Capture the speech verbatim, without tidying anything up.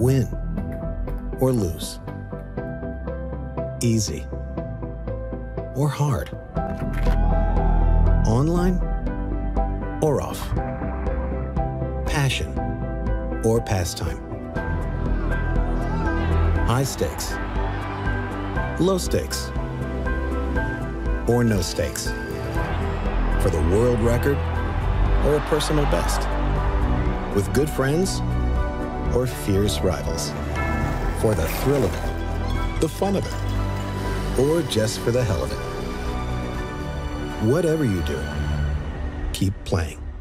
Win or lose. Easy or hard. Online or off. Passion or pastime. High stakes, low stakes, or no stakes. For the world record or a personal best. With good friends or fierce rivals. For the thrill of it, the fun of it, or just for the hell of it. Whatever you do, keep playing.